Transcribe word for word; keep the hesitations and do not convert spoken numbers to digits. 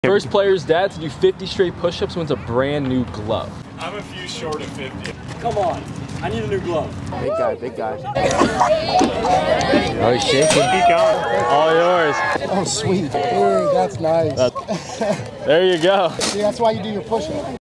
First player's dad to do fifty straight push-ups wins a brand new glove. I'm a few short of fifty. Come on, I need a new glove. Big guy, big guy. Oh, he's shaking. Keep going. All yours. Oh, sweet. Hey, that's nice. That's, there you go. See, that's why you do your push-up.